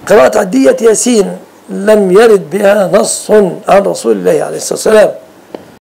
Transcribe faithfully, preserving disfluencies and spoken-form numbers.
قراءة عدية ياسين لم يرد بها نص عن رسول الله عليه الصلاة والسلام.